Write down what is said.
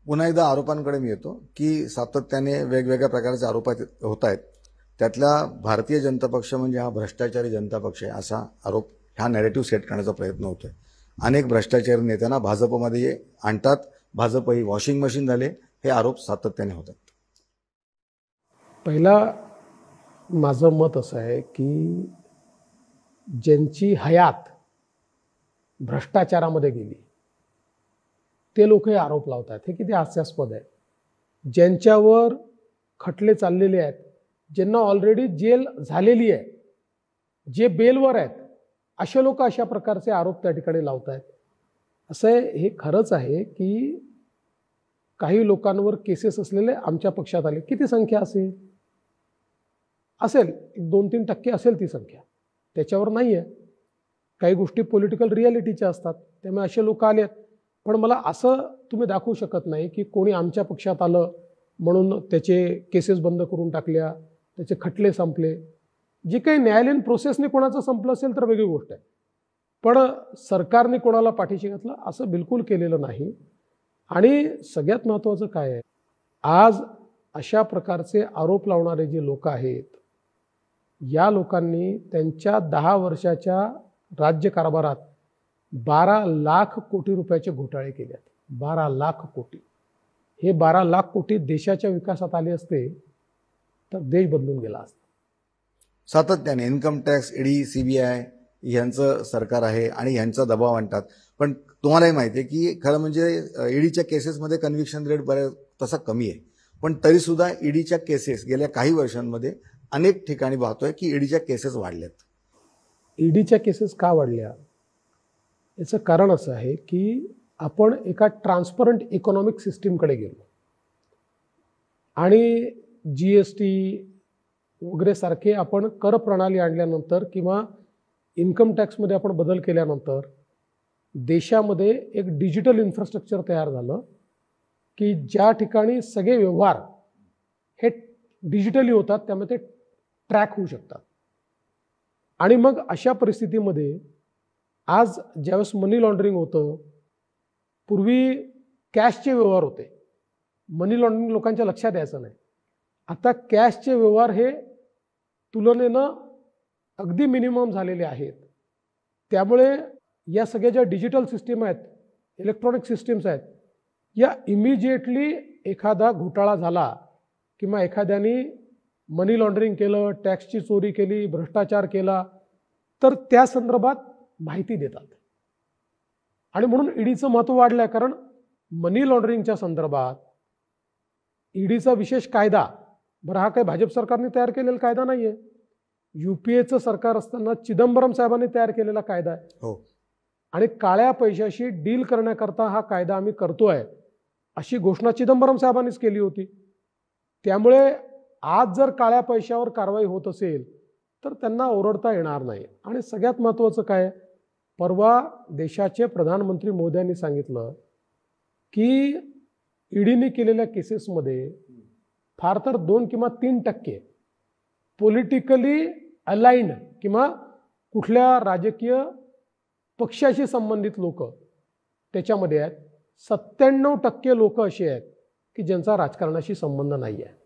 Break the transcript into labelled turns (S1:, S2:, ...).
S1: पुन्हा एकदा आरोपांकडे मी येतो की सातत्याने वेगवेगळ्या प्रकारचे आरोप होत आहेत. त्यातला भारतीय जनता पक्ष म्हणजे हा भ्रष्टाचारी जनता पक्ष आहे असा आरोप, हा नॅरेटिव्ह सेट करण्याचा प्रयत्न होतोय. अनेक भ्रष्टाचारी नेत्यांना भाजपमध्ये आणतात, भाजप ही वॉशिंग मशीन झाले, हे आरोप सातत्याने होतात.
S2: पहिला माझं मत असं आहे की ज्यांची हयात भ्रष्टाचारामध्ये गेली ते लोक हे आरोप लावतात, हे किती हास्यास्पद आहे. ज्यांच्यावर खटले चाललेले आहेत, ज्यांना ऑलरेडी जेल झालेली आहे, जे बेलवर आहेत, असे लोक अशा प्रकारचे आरोप त्या ठिकाणी लावत आहेत. असं आहे, हे खरंच आहे की काही लोकांवर केसेस असलेले आमच्या पक्षात आले. किती संख्या असेल? 2-3% असेल ती संख्या, त्याच्यावर नाही आहे. काही गोष्टी पॉलिटिकल रियालिटीच्या असतात, त्यामुळे असे लोक आले. पण मला असं तुम्ही दाखवू शकत नाही की कोणी आमच्या पक्षात आलं म्हणून त्याचे केसेस बंद करून टाकल्या, त्याचे खटले संपले. जी काही न्यायालयीन प्रोसेसने कोणाचं संपलं असेल तर वेगळी गोष्ट आहे, पण सरकारने कोणाला पाठीशी घातलं असं बिलकुल केलेलं नाही. आणि सगळ्यात महत्त्वाचं काय आहे, आज अशा प्रकारचे आरोप लावणारे जे लोक आहेत, या लोकांनी त्यांच्या 10 वर्षाच्या राज्यकारभारात 12 लाख कोटी रुपयाचे घोटाळे केले आहेत. 12 लाख कोटी. हे 12 लाख कोटी देशाच्या विकासात आले असते तर देश बदलून गेला असता.
S1: सातत्याने इन्कम टॅक्स, ईडी, सीबीआय यांचं सरकार आहे आणि यांचा दबाव आणतात. पण तुम्हालाही माहिती आहे की खरं म्हणजे ईडीच्या केसेसमध्ये कन्व्हिक्शन रेट बऱ्याच तसा कमी आहे, पण तरीसुद्धा ईडीच्या केसेस गेल्या काही वर्षांमध्ये अनेक ठिकाणी पाहतोय की ईडीच्या केसेस वाढल्यात.
S2: ईडीच्या केसेस का वाढल्या याचं कारण असं आहे की आपण एका ट्रान्सपरंट इकॉनॉमिक सिस्टीमकडे गेलो आणि GST वगैरे सारखे आपण कर प्रणाली आणल्यानंतर किंवा इन्कम टॅक्समध्ये आपण बदल केल्यानंतर देशामध्ये एक डिजिटल इन्फ्रास्ट्रक्चर तयार झालं की ज्या ठिकाणी सगळे व्यवहार हे डिजिटली होतात, त्यामुळे ते ट्रॅक होऊ शकतात. आणि मग अशा परिस्थितीमध्ये आज ज्यावेळेस मनी लॉन्ड्रिंग होतं, पूर्वी कॅशचे व्यवहार होते, मनी लॉन्ड्रिंग लोकांच्या लक्षात यायचं नाही. आता कॅशचे व्यवहार हे तुलनेनं अगदी मिनिमम झालेले आहेत. त्यामुळे या सगळ्या ज्या डिजिटल सिस्टीम आहेत, इलेक्ट्रॉनिक सिस्टीम्स आहेत, या इमिजिएटली एखादा घोटाळा झाला किंवा एखाद्याने मनी लॉन्ड्रिंग केलं, टॅक्सची चोरी केली, भ्रष्टाचार केला, तर त्या संदर्भात माहिती देतात. आणि म्हणून ईडीचं महत्त्व वाढलं आहे, कारण मनी लॉन्ड्रिंगच्या संदर्भात ईडीचा विशेष कायदा, बरं हा काही भाजप सरकारने तयार केलेला कायदा नाही आहे, UPAचं सरकार असताना चिदंबरम साहेबांनी तयार केलेला कायदा आहे.
S1: हो.
S2: आणि काळ्या पैशाशी डील करण्याकरता हा कायदा आम्ही करतोय अशी घोषणा चिदंबरम साहेबांनीच केली होती. त्यामुळे आज जर काळ्या पैशावर कारवाई होत असेल तर त्यांना ओरडता येणार नाही. आणि सगळ्यात महत्त्वाचं काय, परवा देशाचे प्रधानमंत्री मोदयांनी सांगितलं की ईडीने केलेल्या केसेसमध्ये फार तर 2 किंवा 3% पॉलिटिकली अलाइन्ड किंवा कुठल्या राजकीय पक्षाशी संबंधित लोक त्याच्यामध्ये आहेत. 97% लोक असे आहेत की ज्यांचा राजकारणाशी संबंध नाही आहे.